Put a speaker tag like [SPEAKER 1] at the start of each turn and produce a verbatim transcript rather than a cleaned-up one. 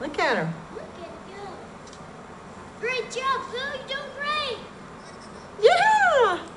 [SPEAKER 1] Look at her.
[SPEAKER 2] Look at you. Great job, Phil. You're doing great.
[SPEAKER 1] Yeah.